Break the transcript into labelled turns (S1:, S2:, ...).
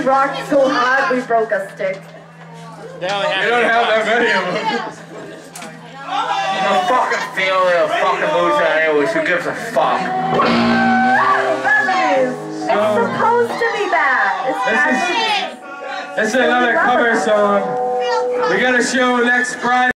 S1: rocked so hard we broke a stick.
S2: We don't have that many of them.
S3: I'm a fucking female fucking loser anyways, who gives a fuck?
S1: It's supposed to be bad.
S2: This is another cover song. We got a show next Friday.